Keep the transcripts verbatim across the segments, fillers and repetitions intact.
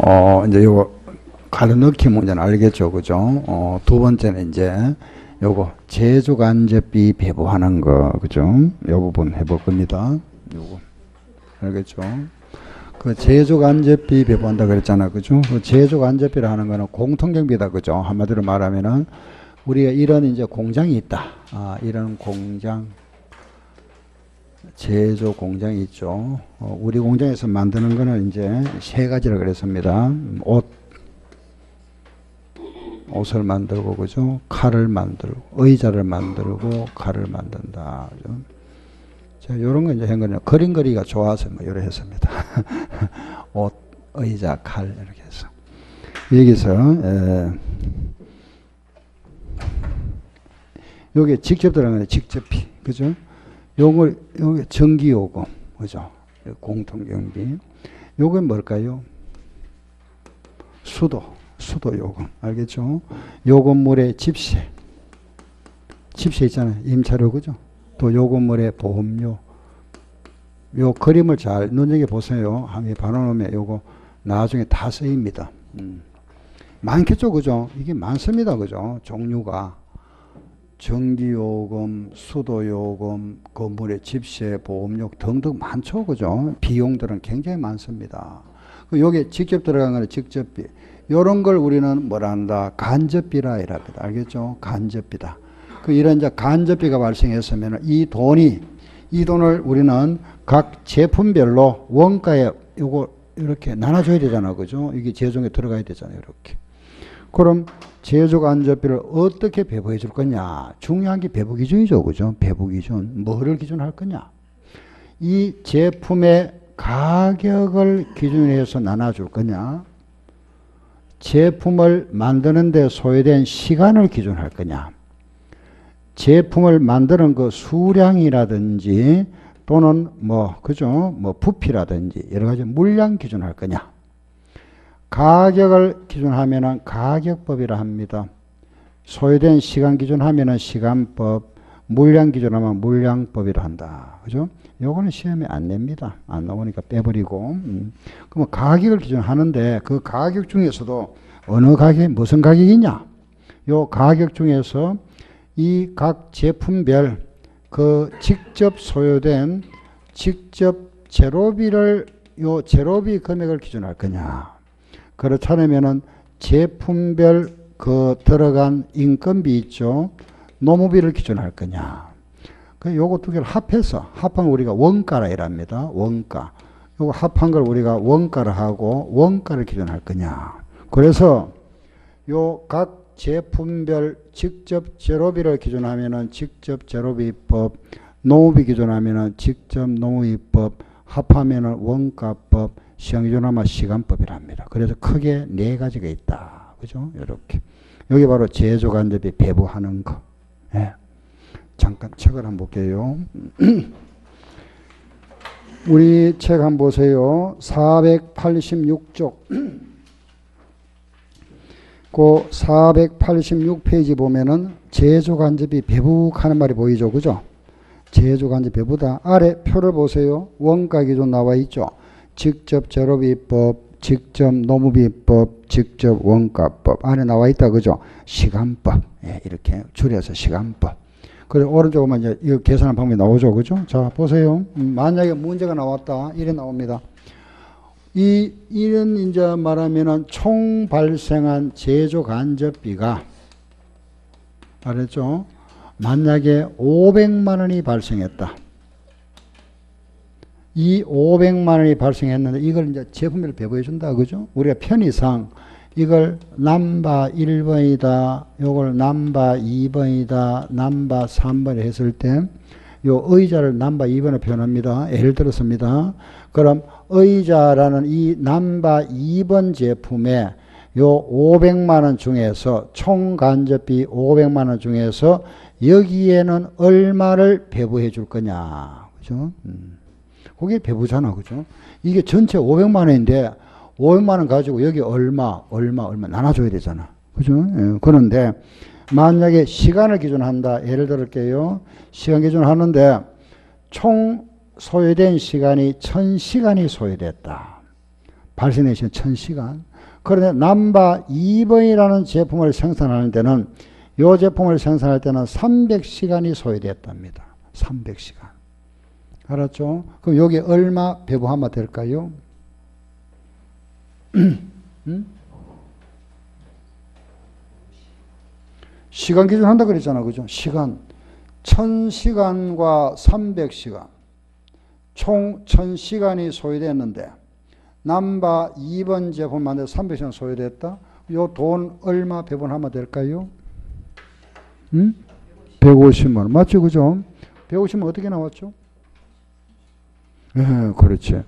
어, 이제 요거 가로 넣기 문제는 알겠죠, 그죠? 어, 두 번째는 이제 요거 제조간접비 배부하는 거, 그죠? 요 부분 해볼 겁니다. 요거 알겠죠? 그 제조간접비 배부한다 그랬잖아, 그죠? 그 제조간접비라 하는 거는 공통경비다, 그죠? 한마디로 말하면은 우리가 이런 이제 공장이 있다. 아, 이런 공장, 제조 공장이 있죠. 어, 우리 공장에서 만드는 거는 이제 세 가지라 그랬습니다. 옷, 옷을 만들고, 그죠? 칼을 만들고, 의자를 만들고, 칼을 만든다. 그죠? 자, 요런 거 이제 한 거는 그림 그리기가 좋아서 뭐, 요래 했습니다. 옷, 의자, 칼, 이렇게 해서. 여기서, 에, 요게 직접 들어가는 거예요. 직접비. 그죠? 요걸, 요게 전기요금. 그죠? 공통경비. 요건 뭘까요? 수도. 수도요금. 알겠죠? 요 건물의 집세. 집세 있잖아요. 임차료. 그죠? 또 요 건물의 보험료. 요 그림을 잘 눈여겨보세요. 한번 봐놓으면 요거 나중에 다 쓰입니다. 음. 많겠죠? 그죠? 이게 많습니다. 그죠? 종류가. 전기요금, 수도요금, 건물의 집세, 보험료 등등 많죠. 그죠? 비용들은 굉장히 많습니다. 요게 직접 들어간 거는 직접비. 요런 걸 우리는 뭐라 한다? 간접비라 이랍니다. 알겠죠? 간접비다. 그 이런 이제 간접비가 발생했으면 이 돈이, 이 돈을 우리는 각 제품별로 원가에 요거 이렇게 나눠줘야 되잖아. 그죠? 이게 제조에 들어가야 되잖아요. 이렇게. 그럼 제조 간접비를 어떻게 배부해 줄 거냐? 중요한 게 배부 기준이죠. 그죠? 배부 기준. 뭐를 기준할 거냐? 이 제품의 가격을 기준해서 나눠줄 거냐? 제품을 만드는 데 소요된 시간을 기준할 거냐? 제품을 만드는 그 수량이라든지 또는 뭐, 그죠? 뭐 부피라든지 여러 가지 물량 기준할 거냐? 가격을 기준하면은 가격법이라 합니다. 소요된 시간 기준하면은 시간법, 물량 기준하면 물량법이라 한다. 그죠? 요거는 시험에 안 냅니다. 안 나오니까 빼버리고. 음. 그러면 가격을 기준하는데 그 가격 중에서도 어느 가격이 무슨 가격이냐? 요 가격 중에서 이 각 제품별 그 직접 소요된 직접 제로비를 요 제로비 금액을 기준할 거냐? 그렇지 않으면은 제품별 그 들어간 인건비 있죠. 노무비를 기준할 거냐. 그 요거 두 개를 합해서 합한 걸 우리가 원가라 이랍니다. 원가. 요거 합한 걸 우리가 원가를 하고 원가를 기준할 거냐. 그래서 요 각 제품별 직접 제로비를 기준하면은 직접 제로비법, 노무비 기준하면은 직접 노무비법, 합하면은 원가법, 시간 기준하면 시간법이랍니다. 그래서 크게 네 가지가 있다. 그죠? 이렇게. 여기 바로 제조간접비 배부하는 거. 예. 잠깐 책을 한번 볼게요. 우리 책 한번 보세요. 사백팔십육 쪽. 그 사백팔십육 페이지 보면은 제조간접비 배부하는 말이 보이죠. 그죠? 제조간접 배부다. 아래 표를 보세요. 원가 기준 나와 있죠. 직접 제로비법, 직접 노무비법, 직접 원가법 안에 나와 있다. 그죠? 시간법. 예, 이렇게 줄여서 시간법. 그리고 오른쪽 보면 이제 이 계산하는 방법이 나오죠. 그죠? 자, 보세요. 음, 만약에 문제가 나왔다. 이래 나옵니다. 이, 이런 이제 말하면은 총 발생한 제조 간접비가 알았죠? 만약에 오백만 원이 발생했다. 이 오백만 원이 발생했는데 이걸 이제 제품별로 배부해 준다. 그죠? 우리가 편의상 이걸 넘버 일 번이다. 요걸 넘버 이 번이다. 넘버 삼 번 했을 때 요 의자를 넘버 이 번으로 표현합니다. 예를 들었습니다. 그럼 의자라는 이 넘버 이 번 제품에 요 오백만 원 중에서 총 간접비 오백만 원 중에서 여기에는 얼마를 배부해 줄 거냐. 그죠? 음. 그게 배부잖아. 그죠? 이게 전체 오백만 원인데 오백만 원 가지고 여기 얼마, 얼마, 얼마 나눠줘야 되잖아. 그죠? 예. 그런데 만약에 시간을 기준한다. 예를 들을게요. 시간 기준하는데 총 소요된 시간이 천 시간이 소요됐다. 발생된 시간 천 시간. 그런데 남바 이 번이라는 제품을 생산하는 데는 이 제품을 생산할 때는 삼백 시간이 소요됐답니다. 삼백 시간. 알았죠? 그럼 여기 얼마 배부하면 될까요? 음? 시간 기준 한다 그랬잖아. 그죠? 시간. 천 시간과 삼백 시간. 총 천 시간이 소요됐는데, 남바 이 번 제품 만들 삼백 시간 소요됐다? 요 돈 얼마 배분하면 될까요? 음? 백오십만 원. 맞죠? 그죠? 백오십만 원 어떻게 나왔죠? 예, 그렇지.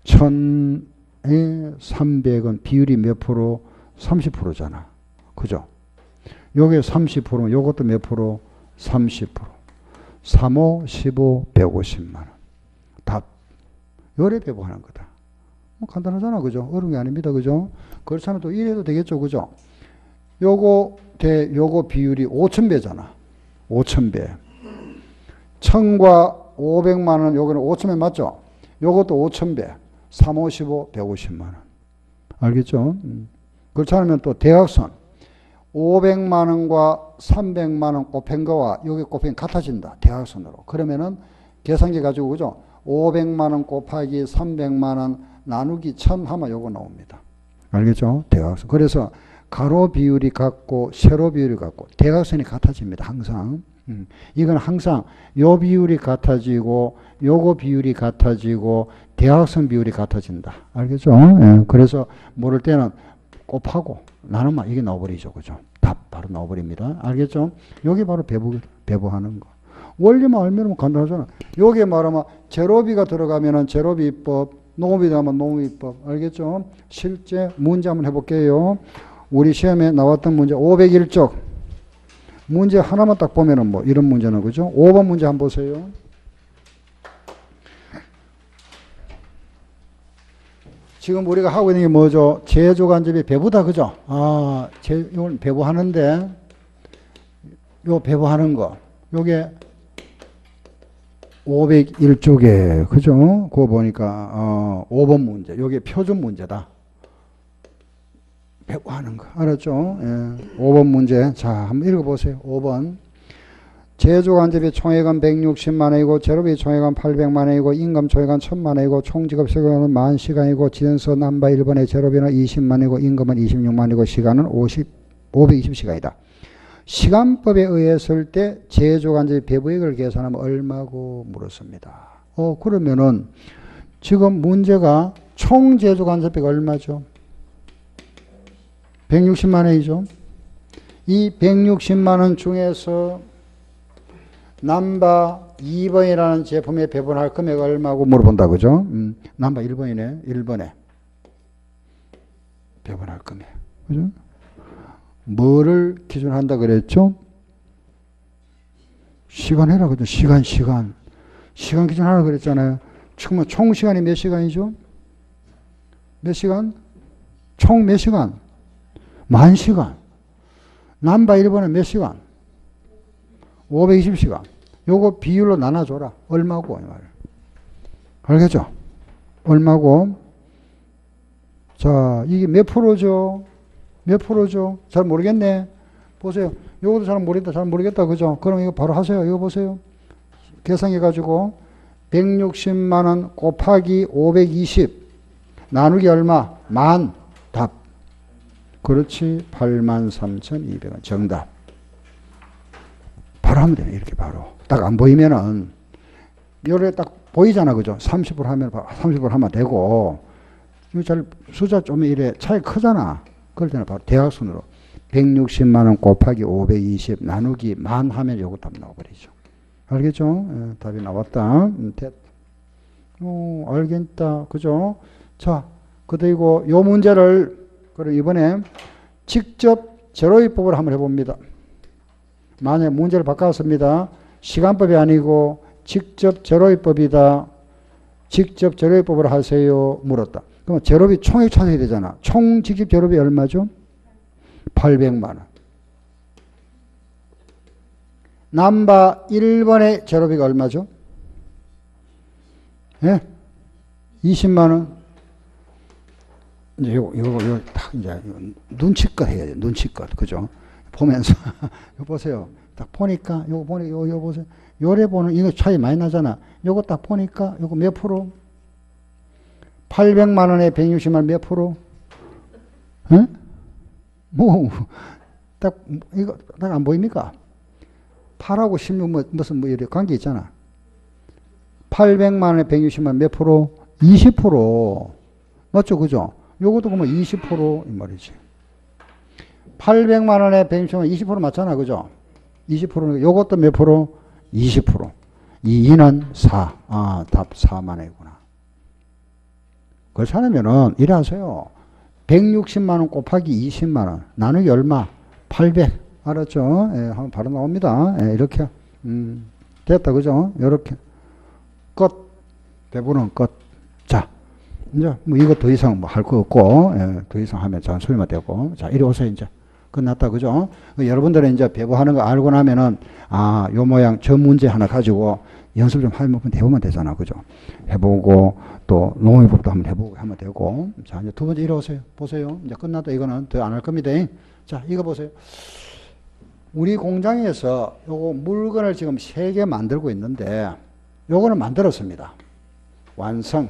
천에 삼백은 비율이 몇 프로? 삼십 퍼센트잖아. 그죠? 요게 삼십 퍼센트면 요것도 몇 프로? 삼십 퍼센트. 삼, 오, 십오, 백오십만 원. 답. 요래 배분하는 거다. 뭐 간단하잖아. 그죠? 어려운 게 아닙니다. 그죠? 그렇다면 또 이래도 되겠죠. 그죠? 요거 대 요거 비율이 오천 배잖아. 오천 배. 천과 오백만 원, 요거는 오천 배 맞죠? 요것도 오천 배. 삼, 오, 십오, 백오십만 원. 알겠죠? 음. 그렇지 않으면 또 대각선. 오백만 원과 삼백만 원 곱한 거와 여기 곱한 같아진다. 대각선으로. 그러면은 계산기 가지고 그죠? 오백만 원 곱하기 삼백만 원 나누기 천 하면 요거 나옵니다. 알겠죠? 대각선. 그래서 가로 비율이 같고 세로 비율이 같고 대각선이 같아집니다. 항상. 음. 이건 항상 요 비율이 같아지고 요거 비율이 같아지고 대각선 비율이 같아진다. 알겠죠? 예. 그래서 모를 때는 곱하고 나누면 이게 나와버리죠. 그죠? 답 바로 나와버립니다. 알겠죠? 여기 바로 배부, 배부하는 거. 원리만 알면 간단하잖아. 여기에 말하면 제로비가 들어가면은 제로비법, 농업이 들어가면 농업비법. 알겠죠? 실제 문제 한번 해볼게요. 우리 시험에 나왔던 문제 오백일 쪽. 문제 하나만 딱 보면은 뭐 이런 문제는 그죠? 오 번 문제 한번 보세요. 지금 우리가 하고 있는 게 뭐죠? 제조간접이 배부다. 그죠? 아, 제, 이걸 배부하는데, 요 배부하는 거. 요게 오백일 쪽에, 그죠? 그거 보니까, 어, 오 번 문제. 요게 표준 문제다. 배부하는 거. 알았죠? 예. 오 번 문제. 자, 한번 읽어보세요. 오 번. 제조간접이 총액은 백육십만 원이고 제로비 총액은 팔백만 원이고 임금 총액은 천만 원이고 총지급 시간은 만 시간이고 지연서 남바 일 번의 제로비는 이십만 원이고 임금은 이십육만 원이고 시간은 오십, 오백이십 시간이다. 시간법에 의했을 때 제조간접의 배부액을 계산하면 얼마고 물었습니다. 어 그러면은 지금 문제가 총 제조간접비가 얼마죠? 백육십만 원이죠. 이 백육십만 원 중에서 남바 이 번이라는 제품에 배분할 금액 얼마고 물어본다. 그죠? 음, 남바 일 번이네. 일 번에 배분할 금액. 그죠? 뭐를 기준한다 그랬죠? 시간 해라. 그죠? 시간, 시간. 시간 기준하라 그랬잖아요. 지금 총 시간이 몇 시간이죠? 몇 시간? 총 몇 시간? 만 시간. 남바 일 번에 몇 시간? 오백이십 시간. 요거 비율로 나눠줘라. 얼마고? 알겠죠? 얼마고? 자, 이게 몇 프로죠? 몇 프로죠? 잘 모르겠네. 보세요. 요것도 잘 모르겠다. 잘 모르겠다. 그죠? 그럼 이거 바로 하세요. 이거 보세요. 계산해가지고 백육십만 원 곱하기 오백이십 나누기 얼마? 만. 답. 그렇지. 팔만 삼천이백 원. 정답. 바로 하면 되네. 이렇게 바로. 딱 안 보이면은, 요래 딱 보이잖아. 그죠? 삼십 불 하면, 삼십 불 하면 되고, 이거 잘, 숫자 좀 이래 차이 크잖아. 그럴 때는 바로 대각선으로 백육십만 원 곱하기 오백이십 나누기 만 하면 요거 답 나와버리죠. 알겠죠? 예, 답이 나왔다. 음, 됐. 어, 알겠다. 그죠? 자, 그리고 요 문제를, 그럼 이번에 직접 제로입법을 한번 해봅니다. 만약 문제를 바꿨습니다. 시간법이 아니고 직접 제로입법이다. 직접 제로입법을 하세요. 물었다. 그럼 제로비 총액 찾아야 되잖아. 총 직접 제로비 얼마죠? 팔백만 원. 남바 일 번의 제로비가 얼마죠? 예? 이십만 원. 이제 요, 요, 요, 딱 이제 눈치껏 해야 돼. 눈치껏. 그죠? 보면서. 요 보세요. 딱 보니까, 요거 보니, 요, 요 보세요. 요래 보는, 이거 차이 많이 나잖아. 요거 딱 보니까, 요거 몇 프로? 팔백만 원에 백육십만 몇 프로? 응? 뭐, 딱, 이거, 딱 안 보입니까? 팔하고 십육, 뭐, 무슨, 뭐, 이렇게 관계 있잖아. 팔백만 원에 백육십만 몇 프로? 이십 프로. 맞죠? 그죠? 요것도 보면 이십 퍼센트 이 말이지. 팔백만 원에 백육십만 이십 퍼센트 맞잖아. 그죠? 이십 퍼센트. 요것도 몇 프로? 이십 퍼센트. 이 이는 사. 아, 답 사만 원이구나. 그걸 찾으면은, 이래 하세요. 백육십만 원 곱하기 이십만 원. 나누기 얼마? 팔백. 알았죠? 예, 한번 바로 나옵니다. 예, 이렇게. 음, 됐다. 그죠? 요렇게. 끝. 대부분 끝. 자. 이제 뭐 이거 더 이상 뭐 할 거 없고, 예, 더 이상 하면 잔소리만 되고. 자, 이리 오세요. 이제. 끝났다. 그죠? 여러분들은 이제 배부하는 거 알고 나면은, 아, 요 모양 저 문제 하나 가지고 연습 좀 하면 해보면 되잖아. 그죠? 해보고, 또 농업법도 한번 해보고 하면 되고. 자, 이제 두 번째 이리 오세요. 보세요. 이제 끝났다. 이거는 더 안 할 겁니다. 자, 이거 보세요. 우리 공장에서 요거 물건을 지금 세 개 만들고 있는데, 요거는 만들었습니다. 완성.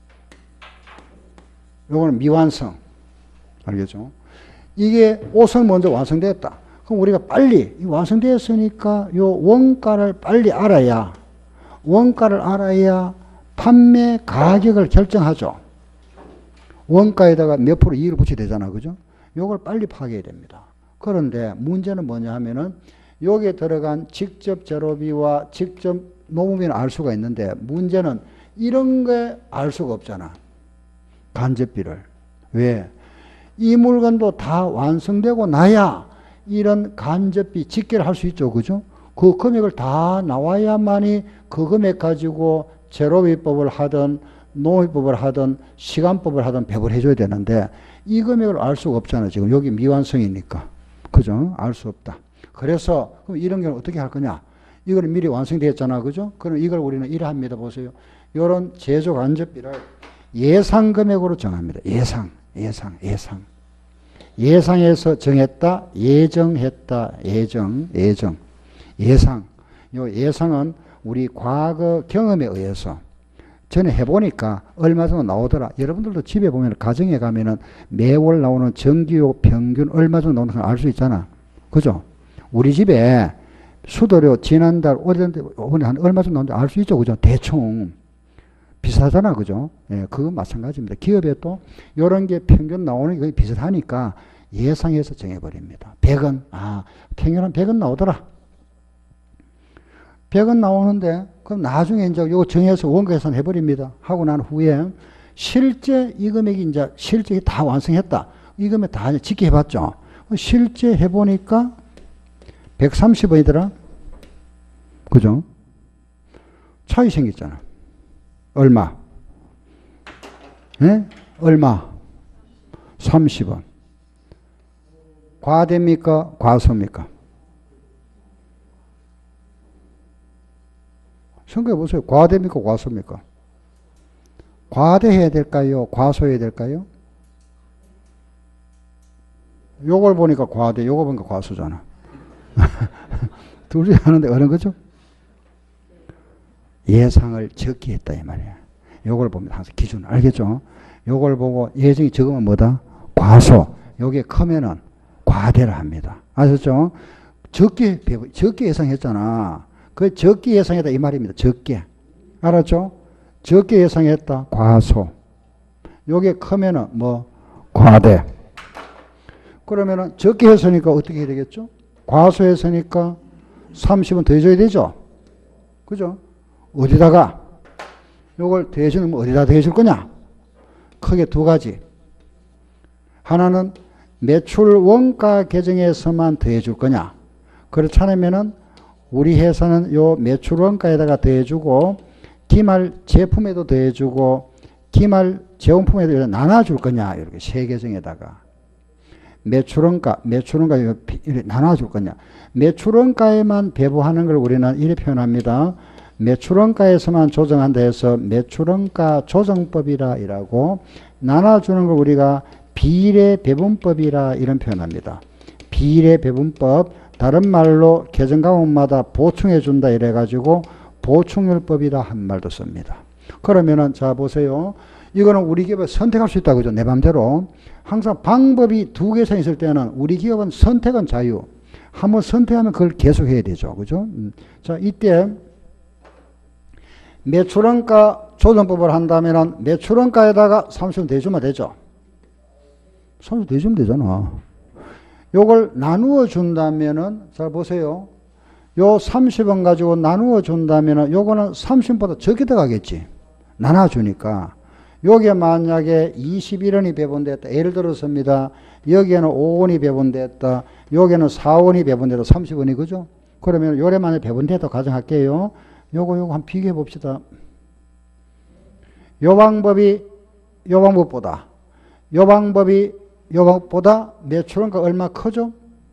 요거는 미완성. 알겠죠? 이게 옷은 먼저 완성됐다. 그럼 우리가 빨리, 완성되었으니까 요 원가를 빨리 알아야, 원가를 알아야 판매 가격을 결정하죠. 원가에다가 몇 프로 이익을 붙여야 되잖아. 그죠? 요걸 빨리 파악해야 됩니다. 그런데 문제는 뭐냐 하면은, 여기에 들어간 직접 재료비와 직접 노무비는 알 수가 있는데, 문제는 이런 게 알 수가 없잖아. 간접비를. 왜? 이 물건도 다 완성되고 나야 이런 간접비 직계를 할 수 있죠. 그죠? 그 금액을 다 나와야만이 그 금액 가지고 재료비법을 하든 농업법을 하든 시간법을 하든 배분을 해줘야 되는데, 이 금액을 알 수가 없잖아. 지금 여기 미완성이니까. 그죠? 알 수 없다. 그래서 그럼 이런 경우는 어떻게 할 거냐? 이거는 미리 완성되었잖아. 그죠? 그럼 이걸 우리는 이래 합니다. 보세요. 이런 제조 간접비를 예상 금액으로 정합니다. 예상, 예상, 예상. 예상해서 정했다, 예정했다, 예정, 예정, 예상. 요 예상은 우리 과거 경험에 의해서 전에 해보니까 얼마 정도 나오더라. 여러분들도 집에 보면 가정에 가면은 매월 나오는 전기요 평균 얼마 정도 나오는 걸 알 수 있잖아. 그죠? 우리 집에 수도료 지난달, 올해 한 얼마 정도 나오는지 알 수 있죠. 그죠? 대충. 비슷하잖아. 그죠? 예, 그건 마찬가지입니다. 기업에 또 이런 게 평균 나오는 게 거의 비슷하니까 예상해서 정해버립니다. 백 원. 아, 평균 백 원 나오더라. 백 원 나오는데, 그럼 나중에 이제 이거 정해서 원가 계산 해버립니다. 하고 난 후에 실제 이 금액이 이제 실제 다 완성했다. 이 금액 다 짓게 해봤죠. 실제 해보니까 백삼십 원이더라. 그죠? 차이 생겼잖아. 얼마? 예? 얼마? 삼십 원. 과대입니까? 과소입니까? 생각해 보세요. 과대입니까? 과소입니까? 과대해야 될까요? 과소해야 될까요? 요걸 보니까 과대, 요걸 보니까 과소잖아. 둘 중에 하는데 어느 거죠? 예상을 적게 했다 이 말이야. 요걸 보면 항상 기준 알겠죠? 요걸 보고 예정이 적으면 뭐다? 과소. 요게 크면은 과대를 합니다. 아셨죠? 적게 적게 예상했잖아. 그 적게 예상했다 이 말입니다. 적게. 알았죠? 적게 예상했다. 과소. 요게 크면은 뭐 과대. 그러면은 적게 했으니까 어떻게 해야 되겠죠? 과소했으니까 삼십 원 더해줘야 되죠? 그죠? 어디다가? 요걸 더해주면 어디다 더해줄 거냐? 크게 두 가지. 하나는 매출 원가 계정에서만 더해줄 거냐? 그렇지 않으면은 우리 회사는 요 매출 원가에다가 더해주고 기말 제품에도 더해주고 기말 제공품에도 나눠줄 거냐? 이렇게 세 계정에다가. 매출원가, 매출원가 이렇게 나눠줄 거냐. 매출원가에만 배부하는 걸 우리는 이렇게 표현합니다. 매출원가에서만 조정한다 해서 매출원가 조정법이라 이라고 나눠주는 걸 우리가 비례 배분법이라 이런 표현합니다. 비례 배분법, 다른 말로 계정과목마다 보충해 준다 이래가지고 보충률법이다 한 말도 씁니다. 그러면은 자 보세요. 이거는 우리 기업에 선택할 수 있다 그죠? 내 맘대로. 항상 방법이 두 개 이상 있을 때는 우리 기업은 선택은 자유. 한번 선택하면 그걸 계속해야 되죠. 그죠? 음. 자 이때 매출원가 조정법을 한다면은 매출원가에다가 삼십 원 대주면 되죠. 삼십 원 대주면 되잖아. 요걸 나누어 준다면은 잘 보세요. 요 삼십 원 가지고 나누어 준다면은 요거는 삼십 원보다 적게 들어가겠지. 나눠주니까. 여기에 만약에 이십일 원이 배분됐다. 예를 들었습니다. 여기에는 오 원이 배분됐다. 여기에는 사 원이 배분됐다. 삼십 원이 그죠? 그러면 요래 만약에 배분됐다 가정할게요. 요거 요거 한번 비교해 봅시다. 요 방법이 요 방법보다 요 방법이 요 방법보다 매출원가 얼마 크죠?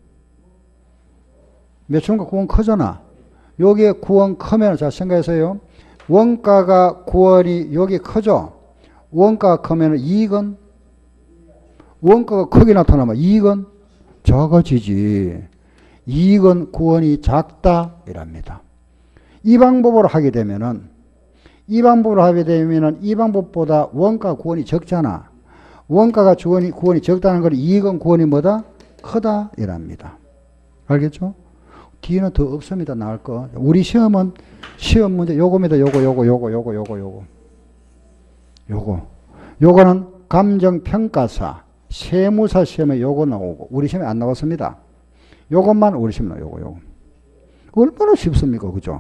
매출원가 구 원 크잖아. 여기에 구 원 크면 자 생각해서요. 원가가 구 원이 여기 크죠? 원가가 크면 이익은? 원가가 크게 나타나면 이익은 작아지지. 이익은 구 원이 작다 이랍니다. 이 방법으로 하게 되면은 이 방법으로 하게 되면은 이 방법보다 원가 구 원이 적잖아. 원가가 구 원이, 구 원이 적다는 건 이익은 구 원이 뭐다? 크다 이랍니다. 알겠죠? 뒤에는 더 없습니다. 나올 거. 우리 시험은 시험 문제 요겁니다. 요거 요거 요거 요거 요거 요거 요거 요거는 감정평가사 세무사 시험에 요거 나오고 우리 시험에 안 나왔습니다. 요것만 우리 시험에 나오고 요거 요거 얼마나 쉽습니까? 그죠?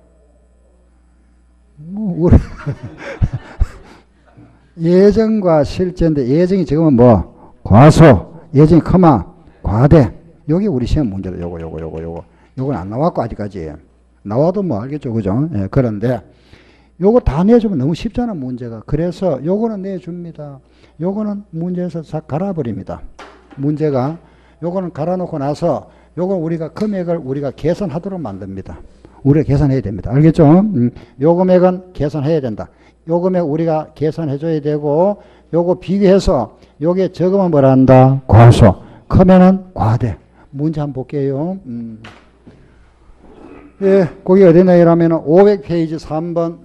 뭐 우리 예정과 실제인데 예정이 지금은 뭐 과소 예정이 커마 과대 여기 우리 시험 문제다. 요거 요거 요거 요거 요건 안 나왔고 아직까지 나와도 뭐 알겠죠. 그죠? 예, 그런데 요거 다 내주면 너무 쉽잖아 문제가. 그래서 요거는 내줍니다. 요거는 문제에서 싹 갈아버립니다. 문제가 요거는 갈아놓고 나서 요건 우리가 금액을 우리가 계산하도록 만듭니다. 우리가 계산해야 됩니다. 알겠죠? 음, 요 금액은 계산해야 된다. 요 금액 우리가 계산해줘야 되고 요거 비교해서 요게 적으면 뭐라 한다? 과소. 크면은 과대. 문제 한번 볼게요. 음. 예, 거기 어디나 이라면 오백 페이지 삼 번.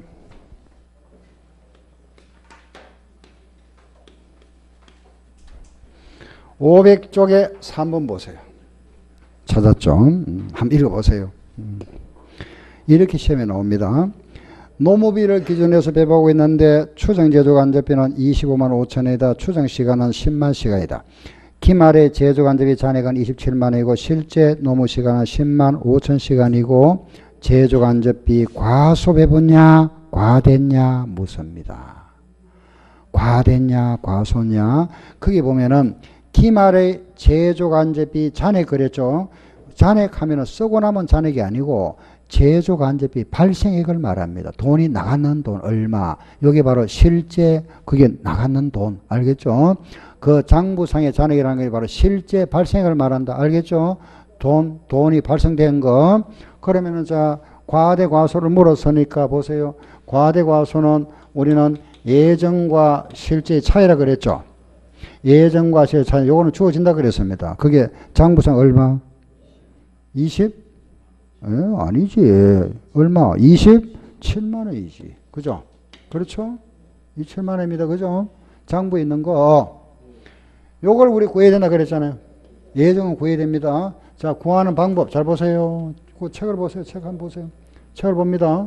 오백 쪽에 삼 번 보세요. 찾았죠? 음, 한번 읽어보세요. 음. 이렇게 시험에 나옵니다. 노무비를 기준으로 배부하고 있는데 추정제조간접비는 이십오만 오천이다. 추정시간은 십만 시간이다. 기말의 제조간접비 잔액은 이십칠만 원이고 실제 노무시간은 십만 오천 시간이고 제조간접비 과소배분냐 과됐냐 묻습니다. 과됐냐 과소냐. 거기 보면은 기말의 제조간접비 잔액 그랬죠. 잔액 하면은 쓰고 남은 잔액이 아니고 제조간접비 발생액을 말합니다. 돈이 나갔는 돈 얼마. 여기 바로 실제 그게 나갔는 돈. 알겠죠? 그 장부상의 잔액이라는 게 바로 실제 발생액을 말한다. 알겠죠? 돈, 돈이 발생된 거. 그러면은 자, 과대 과소를 물었으니까 보세요. 과대 과소는 우리는 예정과 실제의 차이라 그랬죠. 예정과 실제 차이. 요거는 주어진다 그랬습니다. 그게 장부상 얼마? 이십? 예, 아니지. 얼마? 이십칠만 원이지. 그죠? 그렇죠? 이십칠만 원입니다. 그죠? 장부에 있는 거. 요걸 우리 구해야 된다 그랬잖아요. 예정은 구해야 됩니다. 자, 구하는 방법 잘 보세요. 그 책을 보세요. 책 한번 보세요. 책을 봅니다.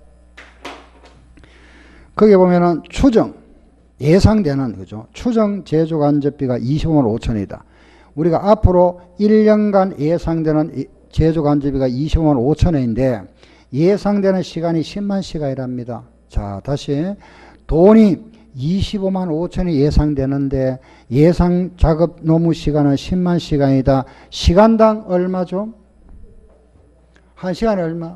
거기 보면은 추정, 예상되는, 그죠? 추정 제조간접비가 이십오만 오천이다. 우리가 앞으로 일 년간 예상되는 제조간접비가 이십오만 오천 원인데 예상되는 시간이 십만 시간이랍니다. 자, 다시 돈이 이십오만 오천이 예상되는데 예상 작업 노무 시간은 십만 시간이다. 시간당 얼마죠? 한 시간에 얼마?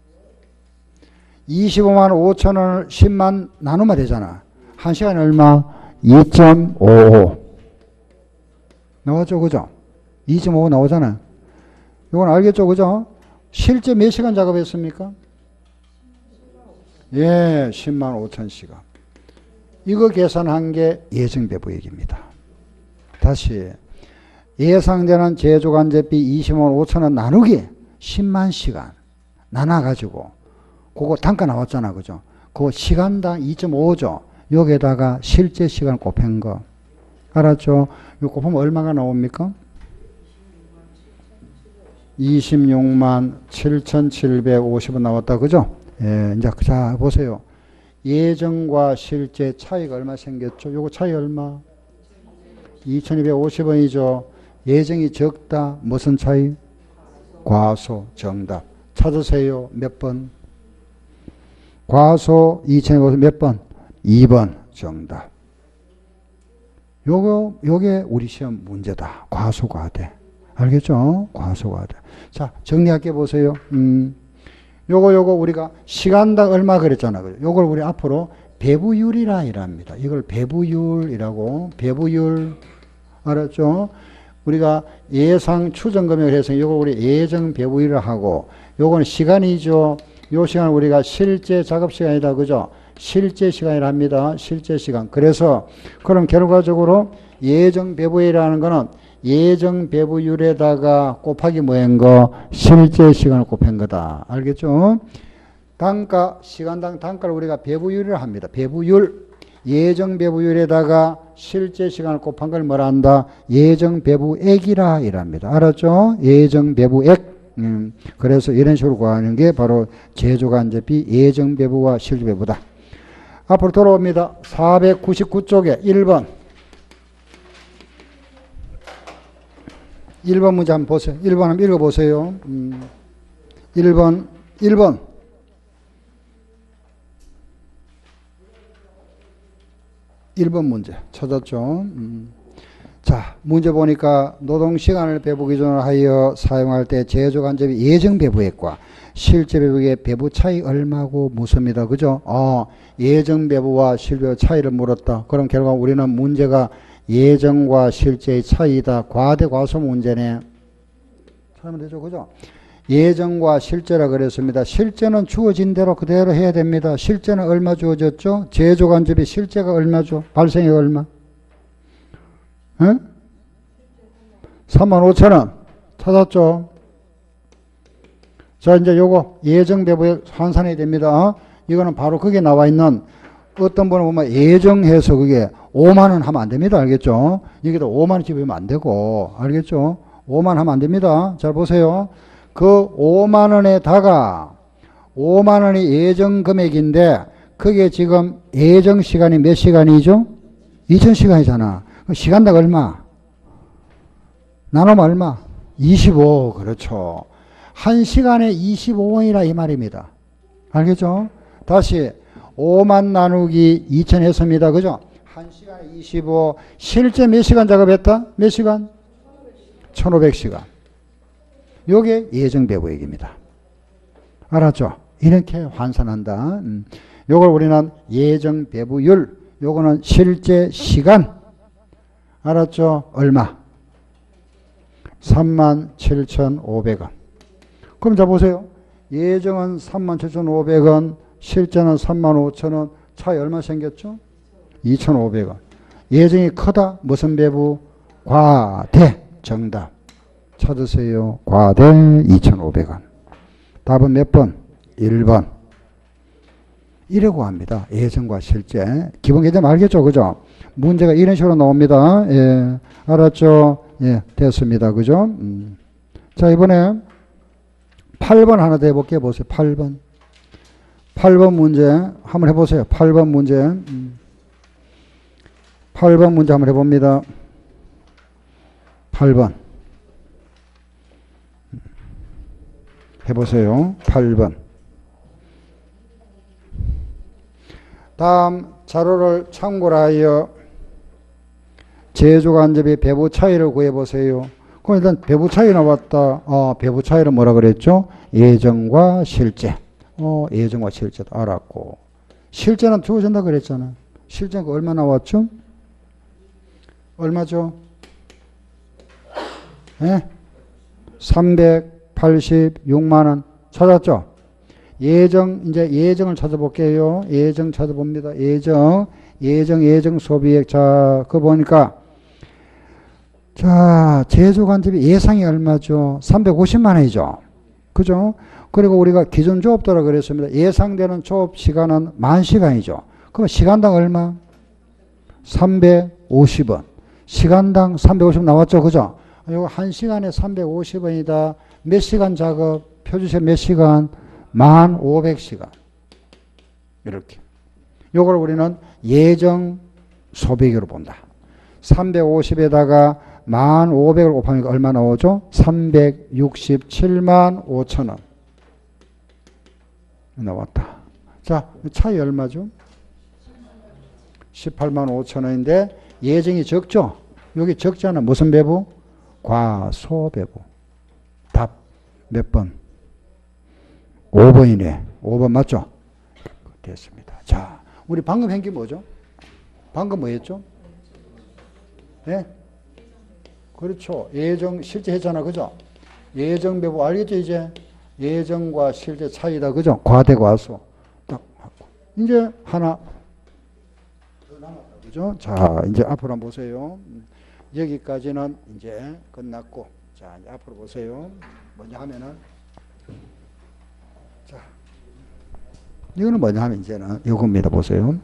이십오만 오천 원을 십만 나누면 되잖아. 한 시간에 얼마? 이 점 오오. 나왔죠? 그죠? 이 점 오오 나오잖아. 이건 알겠죠? 그죠? 실제 몇 시간 작업했습니까? 예, 십만 오천 시간. 이거 계산한 게 예정배부액입니다. 다시 예상되는 제조간접비 이십만 오천 원 나누기 십만 시간 나눠가지고 그거 단가 나왔잖아. 그죠? 그거 시간당 이 점 오죠. 여기에다가 실제 시간 곱한 거. 알았죠? 이거 곱하면 얼마가 나옵니까? 이십육만 칠천칠백오십 원 나왔다. 그죠? 예, 이제 자, 보세요. 예정과 실제 차이가 얼마 생겼죠? 요거 차이 얼마? 이천이백오십 원이죠. 예정이 적다. 무슨 차이? 과소. 정답. 찾으세요. 몇 번? 과소 이천이백오십 몇 번? 이 번. 정답. 요거, 요게 우리 시험 문제다. 과소과대. 알겠죠? 과소과대. 자, 정리할게 보세요. 음, 요거, 요거 우리가 시간당 얼마 그랬잖아. 요걸 우리 앞으로 배부율이라 이랍니다. 이걸 배부율이라고, 배부율. 알았죠? 우리가 예상 추정 금액을 해서 요거 우리 예정 배부율을 하고, 요거는 시간이죠. 요 시간 우리가 실제 작업 시간이다. 그죠? 실제 시간이랍니다. 실제 시간. 그래서 그럼 결과적으로 예정 배부율이라는 거는 예정 배부율에다가 곱하기 뭐한 거? 실제 시간을 곱한 거다. 알겠죠? 단가, 시간당 단가를 우리가 배부율을 합니다. 배부율. 예정 배부율에다가 실제 시간을 곱한 걸 뭐라 한다? 예정 배부액이라 이랍니다. 알았죠? 예정 배부액. 음, 그래서 이런 식으로 구하는 게 바로 제조간접비 예정 배부와 실제 배부다. 앞으로 돌아옵니다. 사백구십구 쪽에 일 번. 일 번 문제 한번 보세요. 일 번 한번 읽어보세요. 음, 일 번, 일 번. 일 번 문제 찾았죠? 음. 자, 문제 보니까 노동시간을 배부 기준으로 하여 사용할 때 제조간접비 예정 배부액과 실제 배부의 배부 차이 얼마고 묻습니다. 그죠? 어, 예정 배부와 실제 배부 차이를 물었다. 그럼 결과 우리는 문제가 예정과 실제의 차이다. 과대 과소 문제네. 찾으면 되죠. 그죠? 예정과 실제라 그랬습니다. 실제는 주어진 대로 그대로 해야 됩니다. 실제는 얼마 주어졌죠? 제조간접비 실제가 얼마죠? 발생이 얼마? 응? 삼만 오천 원. 찾았죠? 자, 이제 요거 예정 배부에 환산해야 됩니다. 이거는 바로 거기에 나와 있는 어떤 분은 보면 예정해서 그게 오만 원 하면 안 됩니다. 알겠죠? 여기도 오만 원 집으면 안 되고, 알겠죠? 오만 원 하면 안 됩니다. 잘 보세요. 그 오만 원에다가 오만 원이 예정 금액인데 그게 지금 예정 시간이 몇 시간이죠? 이천 시간이잖아. 시간당 얼마? 나누면 얼마? 이십오. 그렇죠. 한 시간에 이십오 원이라 이 말입니다. 알겠죠? 다시 오만 나누기 이천 했습니다. 그죠? 한 시간에 이십오. 실제 몇 시간 작업했다? 몇 시간? 천오백 시간. 요게 예정 배부액입니다. 알았죠? 이렇게 환산한다. 음. 요걸 우리는 예정 배부율, 요거는 실제 시간. 알았죠? 얼마? 삼만 칠천오백 원. 그럼 자 보세요. 예정은 삼만 칠천오백 원, 실제는 삼만 오천 원. 차이 얼마 생겼죠? 이천오백 원. 예정이 크다. 무슨 배부? 과대. 정답. 찾으세요. 과대 이천오백 원. 답은 몇 번? 일 번. 이라고 합니다. 예정과 실제. 기본 개념 알겠죠? 그죠? 문제가 이런 식으로 나옵니다. 예. 알았죠? 예. 됐습니다. 그죠? 음. 자, 이번에 팔 번 하나 더 해볼게요. 보세요. 팔 번. 팔 번 문제 한번 해보세요. 팔 번 문제. 음. 팔 번 문제 한번 해봅니다. 팔 번. 해보세요. 팔 번. 다음 자료를 참고로 하여 제조간접비 배부 차이를 구해보세요. 그럼 일단 배부 차이 나왔다. 어, 배부 차이를 뭐라 그랬죠? 예정과 실제. 어, 예정과 실제도 알았고. 실제는 주어진다 그랬잖아. 실제가 얼마 나왔죠? 얼마죠? 예? 삼백팔십육만 원 찾았죠? 예정, 이제 예정을 찾아볼게요. 예정 찾아봅니다. 예정, 예정, 예정 소비액. 자, 그거 보니까, 자, 제조간접이 예상이 얼마죠? 삼백오십만 원이죠. 그죠? 그리고 우리가 기존 조업도라 그랬습니다. 예상되는 조업 시간은 만 시간이죠. 그럼 시간당 얼마? 삼백오십 원. 시간당 삼백오십 원 나왔죠. 그죠? 이거 한 시간에 삼백오십 원이다. 몇 시간 작업? 표주세 몇 시간? 만 오백 시간. 이렇게. 요걸 우리는 예정 소비액으로 본다. 삼백오십에다가 만 오백을 곱하니까 얼마 나오죠? 삼백육십칠만 오천 원. 나왔다. 자, 차이 얼마죠? 십팔만 오천 원인데 예정이 적죠? 여기 적잖아. 무슨 배부? 과소배부. 답 몇 번? 오 번이네. 오 번 맞죠? 됐습니다. 자, 우리 방금 한 게 뭐죠? 방금 뭐였죠? 네? 그렇죠. 예정, 실제 했잖아. 그죠? 예정 배부 알겠죠? 이제 예정과 실제 차이다. 그죠? 과대 과소. 딱 하고. 이제 하나 더 남았다. 그죠? 자, 이제 앞으로 한번 보세요. 여기까지는 이제 끝났고. 자, 이제 앞으로 보세요. 먼저 하면은. 자. 이거는 뭐냐 하면 이제는 이겁니다. 보세요.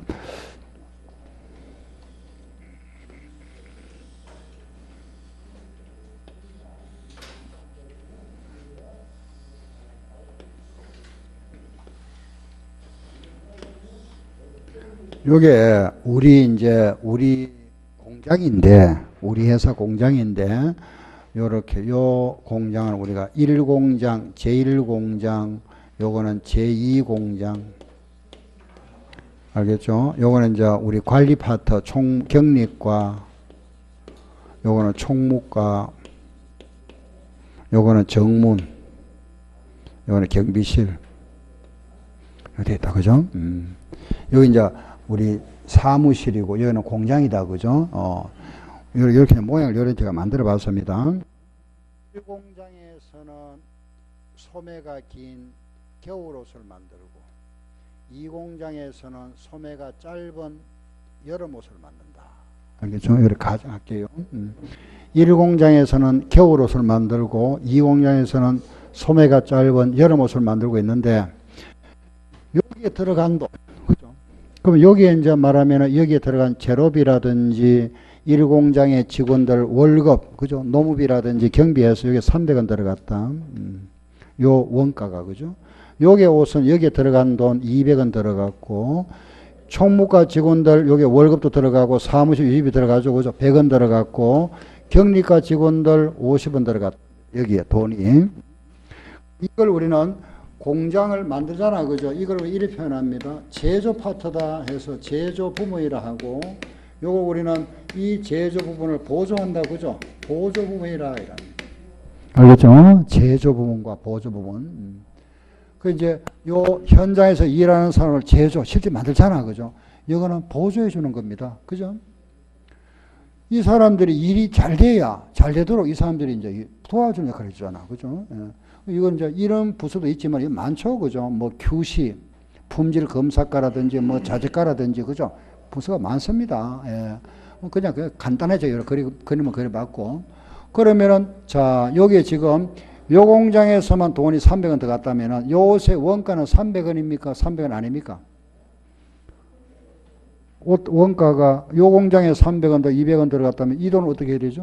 요게 우리 이제 우리 공장인데 우리 회사 공장인데 요렇게 요 공장은 우리가 일 공장, 제일 공장, 요거는 제이 공장. 알겠죠? 요거는 이제 우리 관리 파트 총 경리과, 요거는 총무과, 요거는 정문, 요거는 경비실. 이렇게 됐다. 그죠? 음. 여기 이제 우리 사무실이고 여기는 공장이다. 그죠? 어. 이렇게 모양을 이렇게 만들어 봤습니다. 일 공장에서는 소매가 긴 겨울 옷을 만들고 이 공장에서는 소매가 짧은 여름 옷을 만든다. 알겠죠? 이렇게 가정할게요. 음. 일 공장에서는 겨울 옷을 만들고 이 공장에서는 소매가 짧은 여름 옷을 만들고 있는데 여기에 들어간 돈, 그죠? 그럼 여기에 이제 말하면 여기에 들어간 제로비라든지 일 공장의 직원들 월급, 그죠? 노무비라든지 경비해서 여기 삼백 원 들어갔다. 음. 요 원가가, 그죠? 요게 옷은 여기에 들어간 돈 이백 원 들어갔고, 총무과 직원들 여기 월급도 들어가고, 사무실 유지비 들어가죠. 그죠? 백 원 들어갔고, 경리과 직원들 오십 원 들어갔다. 여기에 돈이. 이걸 우리는 공장을 만들잖아. 그죠? 이걸 이렇게 표현합니다. 제조 파트다 해서 제조 부문이라 하고, 요거 우리는 이 제조 부분을 보조한다. 그죠? 보조 부문이라 이랍니다. 알겠죠? 제조 부분과 보조 부분. 그 이제 요 현장에서 일하는 사람을 제조, 실제 만들잖아. 그죠? 이거는 보조해 주는 겁니다. 그죠? 이 사람들이 일이 잘 돼야, 잘 되도록 이 사람들이 이제 도와주는 역할을 해주잖아. 그죠? 예. 이건 이제 이런 부서도 있지만 이거 많죠. 그죠? 뭐 큐씨, 품질 검사과라든지 뭐 자재과라든지, 그죠? 부서가 많습니다. 예. 그냥 간단해져요. 그리, 그림은 그려봤고. 그러면은, 자, 여기에 지금 요 공장에서만 돈이 삼백 원 들어갔다면은 요 옷의 원가는 삼백 원입니까? 삼백 원 아닙니까? 옷 원가가 요 공장에 삼백 원 더 이백 원 들어갔다면 이 돈은 어떻게 해야 되죠?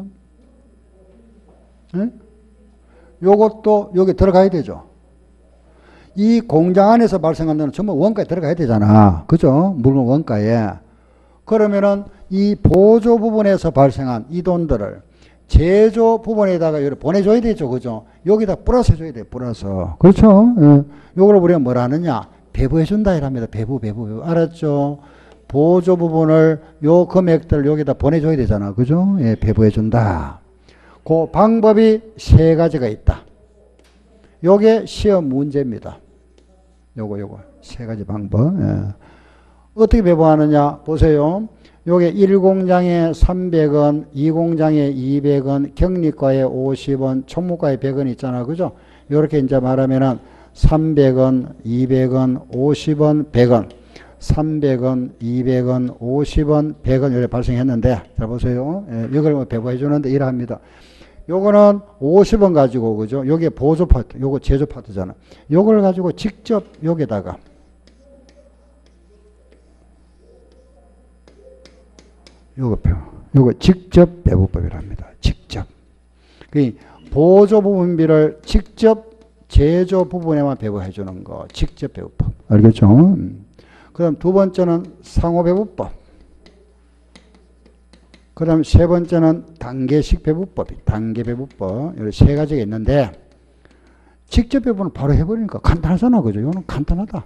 예? 요것도 여기 들어가야 되죠. 이 공장 안에서 발생한 돈은 전부 원가에 들어가야 되잖아. 그죠? 물건 원가에. 그러면은 이 보조 부분에서 발생한 이 돈들을 제조 부분에다가 여기 보내줘야 되죠. 그죠? 여기다 플러스 해줘야 돼. 플러스. 그렇죠? 예. 요걸 우리가 뭐라 하느냐? 배부해준다. 이랍니다. 배부, 배부. 알았죠? 보조 부분을 요 금액들을 여기다 보내줘야 되잖아. 그죠? 예, 배부해준다. 그 방법이 세 가지가 있다. 요게 시험 문제입니다. 요거, 요거. 세 가지 방법. 예. 어떻게 배부하느냐? 보세요. 요게 일 공장에 삼백 원, 이 공장에 이백 원, 경리과에 오십 원, 총무과에 백 원 있잖아. 그죠? 요렇게 이제 말하면은 삼백 원, 이백 원, 오십 원, 백 원. 삼백 원, 이백 원, 오십 원, 백 원 이렇게 발생했는데, 잘 보세요. 예, 이걸 배부해 주는데 이러합니다. 요거는 오십 원 가지고, 그죠? 요게 보조 파트, 요거 제조 파트잖아. 요걸 가지고 직접 여기다가 요거 배워. 요거 직접 배부법이랍니다. 직접. 그 보조 부분비를 직접 제조 부분에만 배부해 주는 거. 직접 배부법. 알겠죠? 음. 그다음 두 번째는 상호 배부법. 그다음 세 번째는 단계식 배부법. 단계 배부법. 이렇게 세 가지가 있는데 직접 배부는 바로 해버리니까 간단하잖아. 그죠? 이거는 간단하다.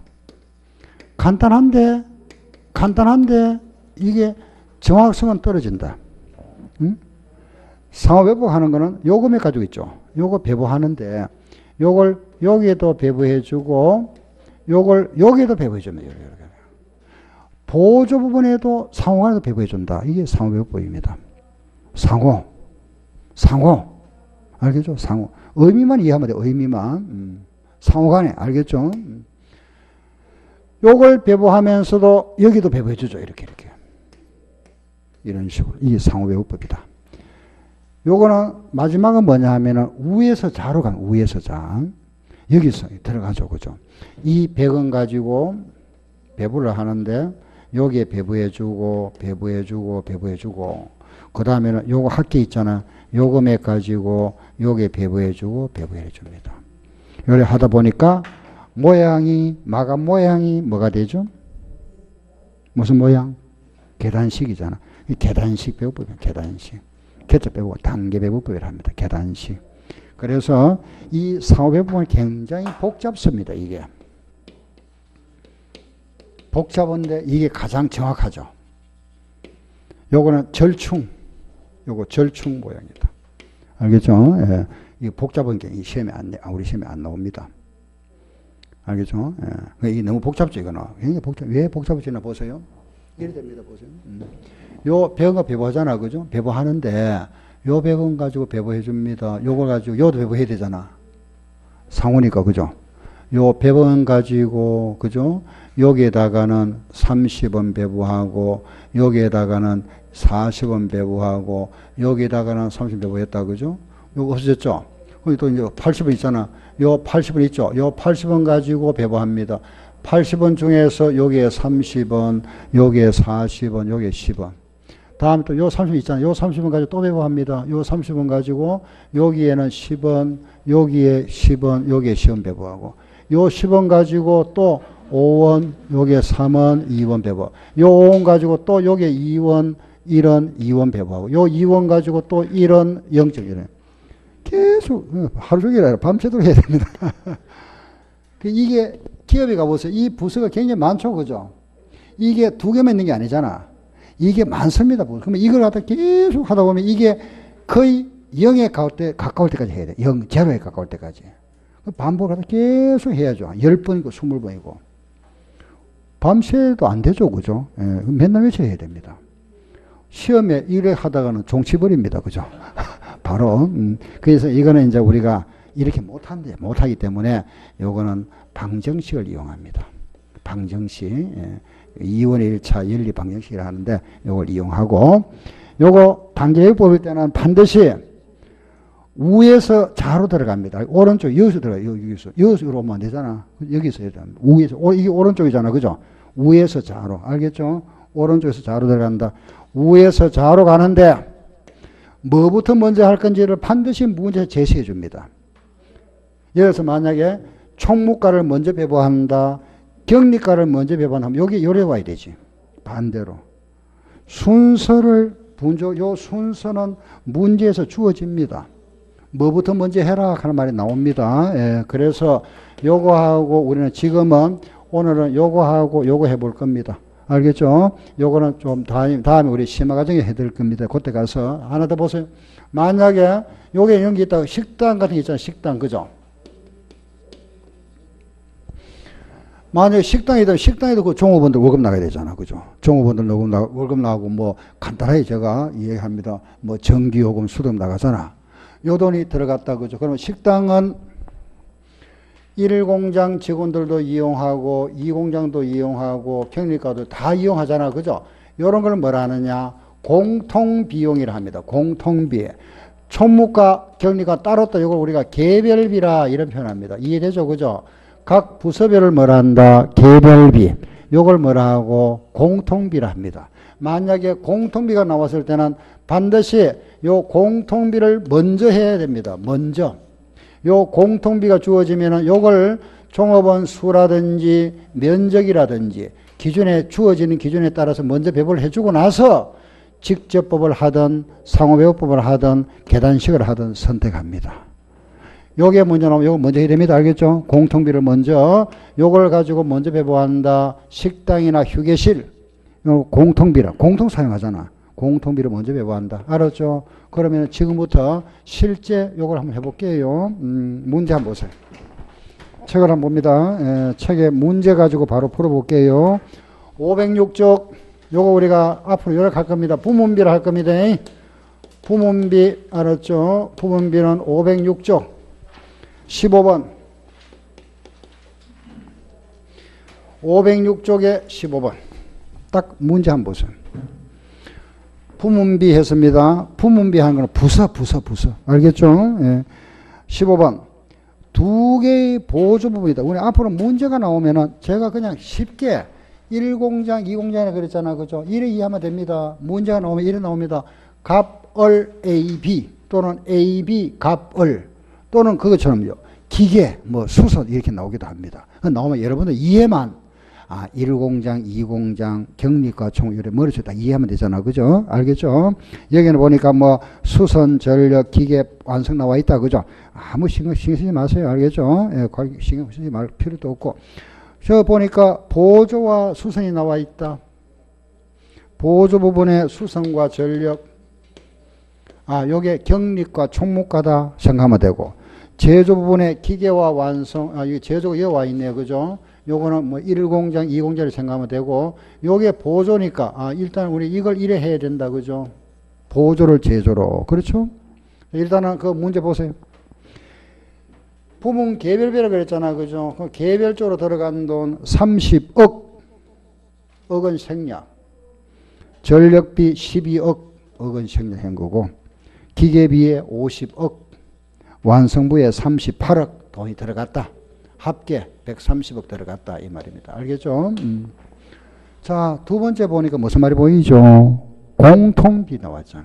간단한데 간단한데 이게 정확성은 떨어진다. 응? 상호 배부하는 거는 요금에 가지고 있죠. 요거 배부하는데 요걸 여기에도 배부해주고 요걸 여기에도 배부해주면 이렇게. 보조 부분에도 상호 간에도 배부해준다. 이게 상호 배부법입니다. 상호. 상호. 알겠죠? 상호. 의미만 이해하면 돼. 의미만. 음. 상호 간에. 알겠죠? 음. 요걸 배부하면서도 여기도 배부해주죠. 이렇게, 이렇게. 이런 식으로. 이게 상호 배부법이다. 요거는 마지막은 뭐냐 하면은 우에서 자로 가면 우에서 자. 여기서 들어가죠. 그죠? 이 백 원 가지고 배부를 하는데 여기에 배부해주고 배부해주고 배부해주고 그 다음에는 요거 합계 있잖아. 요금액 가지고 여기에 배부해주고 배부해줍니다. 요래 하다 보니까 모양이 마감 모양이 뭐가 되죠? 무슨 모양? 계단식이잖아. 이 계단식 배부법이야. 계단식. 개척 배부법, 단계 배부법이라 합니다. 계단식. 그래서 이 상호 배부법은 굉장히 복잡습니다. 이게. 복잡한데 이게 가장 정확하죠. 요거는 절충. 요거 절충 모양이다. 알겠죠? 예. 이 복잡한 게 이 시험에 안, 우리 시험에 안 나옵니다. 알겠죠? 예. 이게 너무 복잡죠, 이거는. 굉장히 복잡. 왜 복잡해지나 보세요. 이래 됩니다, 보세요. 음. 요 백 원 배부하잖아, 그죠? 배부하는데, 요 백 원 가지고 배부해 줍니다. 요걸 가지고, 요도 배부해야 되잖아. 상호니까, 그죠? 요 백 원 가지고, 그죠? 여기에다가는 삼십 원 배부하고, 여기에다가는 사십 원 배부하고, 여기에다가는 삼십 원 배부했다, 그죠? 요거 없어졌죠? 거기 또 이제 팔십 원 있잖아. 요 팔십 원 있죠? 요 팔십 원 가지고 배부합니다. 팔십 원 중에서 여기에 삼십 원, 여기에 사십 원, 여기에 십 원. 다음에 또 요 삼십 원 있잖아요. 요 삼십 원 가지고 또 배부합니다. 요 삼십 원 가지고 여기에는 십 원, 여기에 십 원, 여기에 십 원 배부하고 요 십 원 가지고 또 오 원, 여기에 삼 원, 이 원 배부. 요 오 원 가지고 또 여기에 이 원, 일 원, 이 원 배부하고 요 이 원 가지고 또 일 원, 영 점 일 원. 계속 하루 종일 아니라 밤새도록 해야 됩니다. 이게 기업에 가보세요. 이 부서가 굉장히 많죠. 그죠? 이게 두 개만 있는 게 아니잖아. 이게 많습니다. 그러면 이걸 갖다 계속 하다 보면 이게 거의 영에 가까울, 때, 가까울 때까지 해야 돼. 영, 제로에 가까울 때까지. 반복을 갖다 계속 해야죠. 열 번이고 스물 번이고. 밤새도 안 되죠. 그죠? 예, 맨날 며칠 해야 됩니다. 시험에 이래 하다가는 종치버립니다. 그죠? 바로. 음, 그래서 이거는 이제 우리가 이렇게 못한대, 못하기 때문에 요거는 방정식을 이용합니다. 방정식. 예. 이원의 일 차 연리 방정식이라 하는데 요걸 이용하고 요거 단계요법일 때는 반드시 우에서 좌로 들어갑니다. 오른쪽 여기서 들어가요. 여기서. 여기서 오면 안 되잖아. 여기서 해야 됩니다. 우에서. 오, 이게 오른쪽이잖아. 그죠? 우에서 좌로. 알겠죠? 오른쪽에서 좌로 들어간다. 우에서 좌로 가는데 뭐부터 먼저 할 건지를 반드시 문제에서 제시해 줍니다. 예를 들어서 만약에 총무과를 먼저 배부한다. 격리과를 먼저 배부하면 여기 요래 와야 되지. 반대로. 순서를 분조, 요 순서는 문제에서 주어집니다. 뭐부터 먼저 해라 하는 말이 나옵니다. 예, 그래서 요거하고 우리는 지금은 오늘은 요거하고 요거 해볼 겁니다. 알겠죠? 요거는 좀 다음, 다음에 우리 심화 과정에 해드릴 겁니다. 그때 가서 하나 더 보세요. 만약에 요게 이런 게 있다고 식당 같은 게 있잖아요. 식당, 그죠? 만약에 식당이든 식당에도 그 종업원들 월급 나가야 되잖아. 그죠? 종업원들 월급, 나, 월급 나가고 뭐 간단하게 제가 이해합니다. 뭐 전기요금, 수도금 나가잖아. 요 돈이 들어갔다. 그죠? 그러면 식당은 일 공장 직원들도 이용하고 이 공장도 이용하고 경리과도 다 이용하잖아. 그죠? 이런 걸 뭐라 하느냐? 공통비용이라 합니다. 공통비. 총무과, 경리과 따로 또 이걸 우리가 개별비라 이런 표현합니다. 이해되죠? 그죠? 각 부서별을 뭐라 한다? 개별비. 이걸 뭐라 하고? 공통비라 합니다. 만약에 공통비가 나왔을 때는 반드시 요 공통비를 먼저 해야 됩니다. 먼저. 요 공통비가 주어지면은 요걸 종업원 수라든지 면적이라든지 기준에 주어지는 기준에 따라서 먼저 배분을 해주고 나서 직접법을 하든 상호배분법을 하든 계단식을 하든 선택합니다. 요게 먼저 나오면 요거 먼저 해야 됩니다. 알겠죠? 공통비를 먼저 요걸 가지고 먼저 배분한다. 식당이나 휴게실 요 공통비라 공통 사용하잖아. 공통비를 먼저 배분한다. 알았죠? 그러면 지금부터 실제 요걸 한번 해볼게요. 음, 문제 한번 보세요. 책을 한번 봅니다. 에, 책에 문제 가지고 바로 풀어볼게요. 오백육 쪽 요거 우리가 앞으로 요렇게 할 겁니다. 부문비를 할 겁니다. 부문비 알았죠? 부문비는 오백육 쪽 십오 번 오백육 쪽에 십오 번 딱 문제 한번 보세요. 부문비 했습니다. 부문비 하는 거는 부서, 부서, 부서. 알겠죠? 예. 십오 번. 두 개의 보조 부분이다. 우리 앞으로 문제가 나오면은 제가 그냥 쉽게 일 공장, 이 공장이라 그랬잖아. 그죠? 이래 이해하면 됩니다. 문제가 나오면 이래 나옵니다. 갑을 에이비 또는 에이비 갑을 또는 그것처럼요. 기계, 뭐 수선 이렇게 나오기도 합니다. 나오면 여러분들 이해만 아, 일 공장, 이 공장, 경리과 총, 이래 머릿속에 다 이해하면 되잖아. 그죠? 알겠죠? 여기는 보니까 뭐, 수선, 전력, 기계 완성 나와 있다. 그죠? 아무 신경, 신경 쓰지 마세요. 알겠죠? 예, 신경 쓰지 말 필요도 없고. 저 보니까 보조와 수선이 나와 있다. 보조 부분에 수선과 전력. 아, 요게 경리과 총무과다 생각하면 되고. 제조 부분에 기계와 완성, 아, 이 제조가 여기 와 있네요. 그죠? 요거는 뭐 일 공장, 이 공장을 생각하면 되고, 요게 보조니까, 아, 일단 우리 이걸 이래 해야 된다. 그죠? 보조를 제조로. 그렇죠? 일단은 그 문제 보세요. 부문 개별비라고 그랬잖아. 그죠? 그 개별적으로 들어간 돈 삼십억, 억은 생략. 전력비 십이억, 억은 생략한 거고, 기계비에 오십억, 완성부에 삼십팔억 돈이 들어갔다. 합계 백삼십억 들어갔다 이 말입니다. 알겠죠? 음. 자, 두 번째 보니까 무슨 말이 보이죠? 공통비 나왔잖아.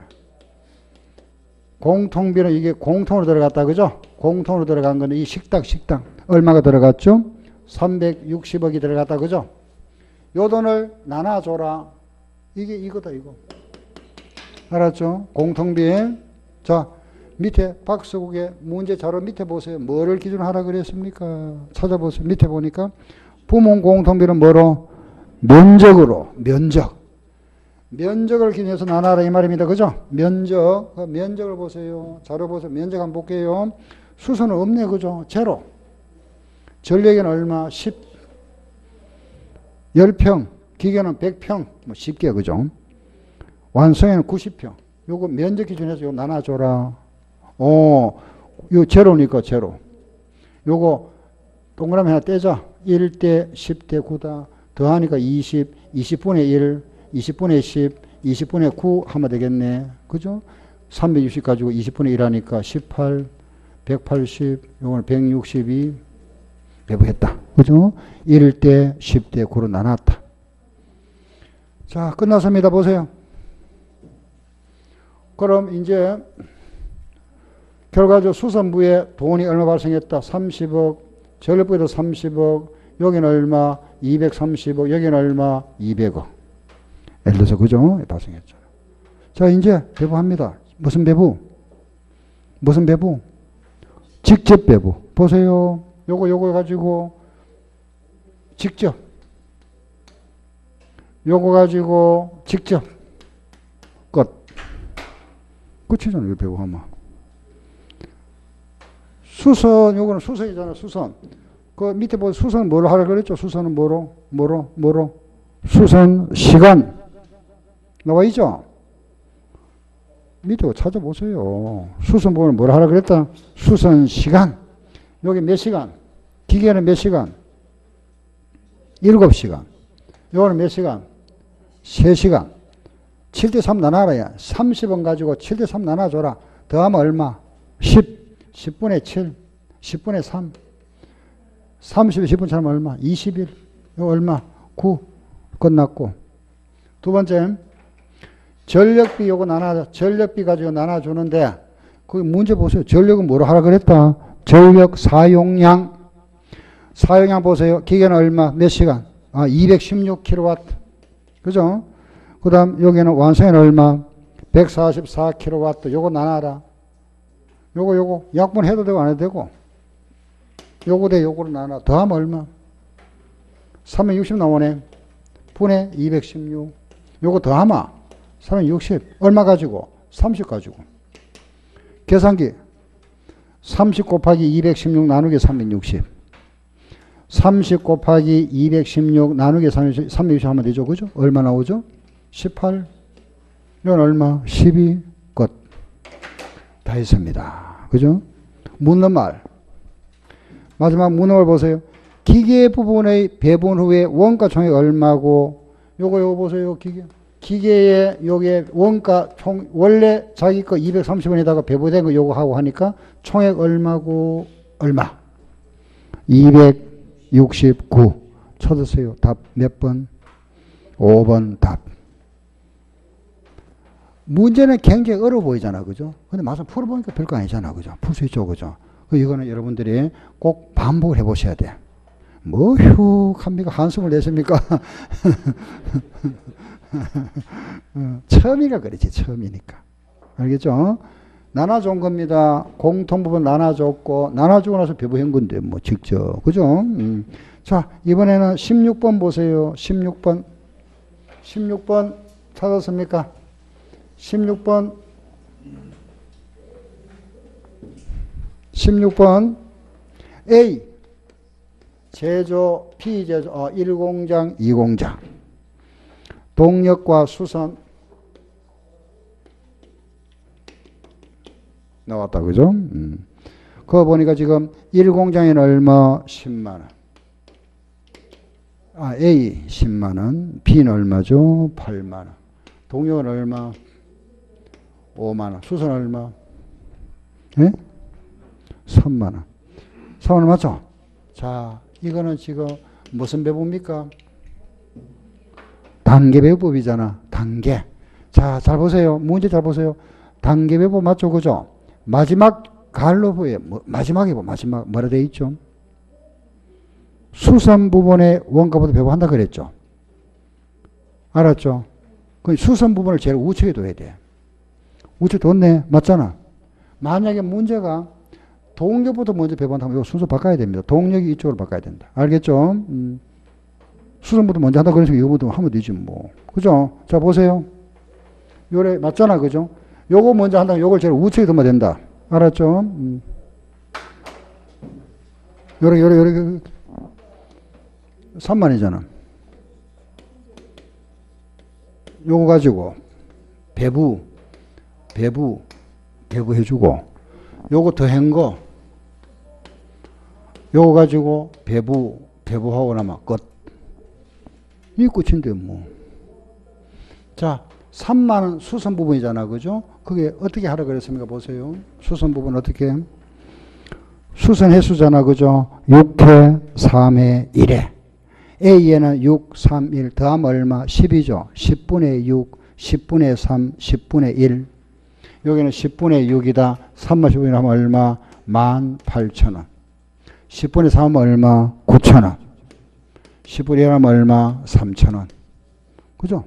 공통비는 이게 공통으로 들어갔다. 그죠? 공통으로 들어간 거는 이 식당 식당 얼마가 들어갔죠? 삼백육십억이 들어갔다. 그죠? 요 돈을 나눠줘라. 이게 이거다 이거. 알았죠? 공통비에 자 밑에 박스국의 문제 자료 밑에 보세요. 뭐를 기준으로 하라 그랬습니까? 찾아보세요. 밑에 보니까 부문 공통비는 뭐로? 면적으로. 면적. 면적을 기준해서 나눠라 이 말입니다. 그죠? 면적. 그 면적을 보세요. 자료 보세요. 면적 한번 볼게요. 수선은 없네. 그죠? 제로. 전력에는 얼마? 십. 십 평. 기계는 백 평. 뭐 쉽게 그죠? 완성에는 구십 평. 요거 면적 기준해서 요 나눠줘라. 어, 요 제로니까 제로. 요거 동그라미 하나 떼자. 일 대 십 대 구다. 더하니까 이십, 이십분의 일, 이십분의 십, 이십분의 구 하면 되겠네. 그죠? 삼백육십 가지고 이십분의 일 하니까 십팔, 백팔십, 요거는 백육십이 배부했다. 그죠? 일 대 십 대 구로 나눴다. 자, 끝났습니다. 보세요. 그럼 이제 결과적으로 수선부에 돈이 얼마 발생했다? 삼십억, 전력부에도 삼십억, 여기는 얼마? 이백삼십억, 여기는 얼마? 이백억. 예를 들어서 그죠? 발생했잖아. 자, 이제 배부합니다. 무슨 배부? 무슨 배부? 직접 배부. 보세요. 요거 요거 가지고 직접. 요거 가지고 직접. 끝. 끝이잖아요. 배부하면. 수선, 요거는 수선이잖아, 수선. 그 밑에 보면 수선은 뭐로 하라 그랬죠? 수선은 뭐로? 뭐로? 뭐로? 수선 시간. 나와 있죠? 밑에 찾아보세요. 수선 보면 뭐로 하라 그랬다? 수선 시간. 여기 몇 시간? 기계는 몇 시간? 일곱 시간. 요거는 몇 시간? 세 시간. 칠 대 삼 나눠라. 삼십 원 가지고 칠 대 삼 나눠줘라. 더하면 얼마? 십. 십분의 칠. 십분의 삼. 삼십에 십분 차면 얼마? 이십일. 이거 얼마? 구. 끝났고. 두 번째. 전력비 요거 나눠, 전력비 가지고 나눠주는데, 그 문제 보세요. 전력은 뭐로 하라 그랬다? 전력 사용량. 사용량 보세요. 기계는 얼마? 몇 시간? 아, 이백십육 킬로와트. 그죠? 그 다음, 여기는 완성에는 얼마? 백사십사 킬로와트. 요거 나눠라. 요거, 요거. 약분 해도 되고 안 해도 되고. 요거 대 요거로 나눠. 더하면 얼마? 삼백육십 나오네. 분의 이백십육. 요거 더하면 삼백육십. 얼마 가지고? 삼십 가지고. 계산기. 삼십 곱하기 이백십육 나누기 삼백육십. 삼십 곱하기 이백십육 나누기 삼백육십 하면 되죠. 그죠? 얼마 나오죠? 십팔. 이건 얼마? 십이. 끝. 다 했습니다. 그죠? 묻는 말. 마지막 묻는 말 보세요. 기계 부분의 배분 후에 원가 총액 얼마고, 요거, 요거 보세요. 기계. 기계에 요게 원가 총, 원래 자기 거 이백삼십 원에다가 배분된 거 요거 하고 하니까 총액 얼마고, 얼마? 이백육십구. 쳐주세요. 답 몇 번? 오 번 답. 문제는 굉장히 어려워 보이잖아. 그죠? 근데 막상 풀어보니까 별거 아니잖아. 그죠? 풀 수 있죠. 그죠? 이거는 여러분들이 꼭 반복을 해 보셔야 돼. 뭐, 휴, 합니까? 한숨을 내십니까? 처음이가 그렇지. 처음이니까. 알겠죠? 나눠준 겁니다. 공통부분 나눠줬고, 나눠주고 나서 배부한 건데, 뭐, 직접. 그죠? 음. 자, 이번에는 십육 번 보세요. 십육 번. 십육 번 찾았습니까? 십육 번. 십육 번. A. 제조, 피제조, 어, 일 공장, 이 공장. 동력과 수선. 나왔다. 그죠? 음. 그거 보니까 지금 일 공장에는 얼마? 십만 원. 아, A 십만 원. B는 얼마죠? 팔만 원. 동력은 얼마? 오만 원. 수선 얼마? 예? 삼만 원. 삼만 원 맞죠? 자, 이거는 지금 무슨 배분입니까? 단계 배분법이잖아. 단계. 자, 잘 보세요. 문제 잘 보세요. 단계 배분 맞죠? 그죠? 마지막 갈로브에, 뭐, 마지막에 뭐, 마지막, 뭐라 돼 있죠? 수선 부분의 원가보다 배분한다 그랬죠? 알았죠? 그 수선 부분을 제일 우측에 둬야 돼. 우측에 뒀네. 맞잖아. 만약에 문제가 동력부터 먼저 배분하면 이 순서 바꿔야 됩니다. 동력이 이쪽으로 바꿔야 된다. 알겠죠? 음. 수선부터 먼저 한다 그래서 이거부터 하면 되지 뭐. 그죠? 자, 보세요. 요래 맞잖아. 그죠? 요거 먼저 한다면 요걸 제일 우측에 두면 된다. 알았죠? 음. 요래, 요래, 요래. 삼만이잖아. 요거 가지고 배부, 배부, 배부해주고 요거 더한 거 요거 가지고 배부, 배부하고 나면 끝. 이 끝인데 뭐. 자, 삼만 원 수선 부분이잖아. 그죠? 그게 어떻게 하라 그랬습니까? 보세요. 수선 부분 어떻게? 수선 횟수잖아. 그죠? 육 회, 삼 회, 일 회. A에는 육, 삼, 일 더하면 얼마? 십이죠. 십분의 육, 십분의 삼, 십분의 일. 여기는 십분의 육이다. 삼만 십분의 하면 얼마? 만 팔천 원. 십분의 삼 하면 얼마? 구천 원. 십분의 일 하면 얼마? 삼천 원. 그죠?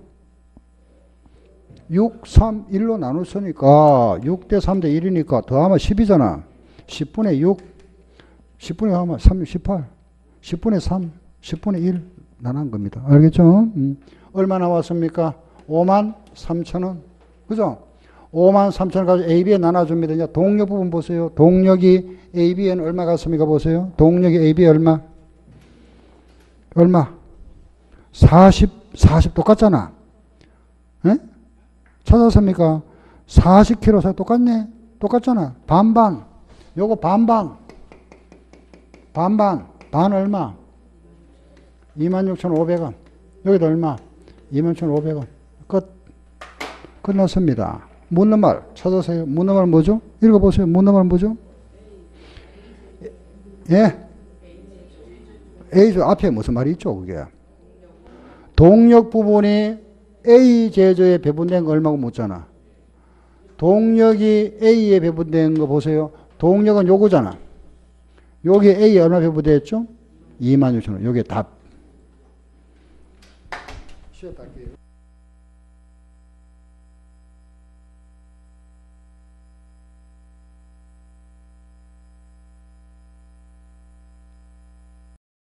육, 삼, 일로 나눴으니까 육 대 삼 대 일이니까 더하면 십이잖아. 십분의 육, 십분의 하면 삼, 십팔. 십분의 삼, 십분의 일 나눈 겁니다. 알겠죠? 음. 얼마 나왔습니까? 오만 삼천 원. 그죠? 오만 삼천 원 가지고 에이비에 나눠줍니다. 이제 동력 부분 보세요. 동력이 에이비에는 얼마 같습니까? 보세요. 동력이 에이비에 얼마? 얼마? 사십, 사십 똑같잖아. 에? 찾았습니까? 사십 킬로그램 똑같네? 똑같잖아. 반반. 요거 반반. 반반. 반 얼마? 이만 육천오백 원. 여기도 얼마? 이만 육천오백 원. 끝. 끝났습니다. 묻는 말 찾으세요. 묻는 말 뭐죠? 읽어보세요. 묻는 말 뭐죠? 예? A조 앞에 무슨 말이 있죠? 그게. 동력 부분이 A 제조에 배분된 거 얼마고 묻잖아. 동력이 A에 배분된 거 보세요. 동력은 요거잖아. 여기 A에 얼마 배분됐죠? 이만 육천 원. 요게 답. 쉬었다 할게요.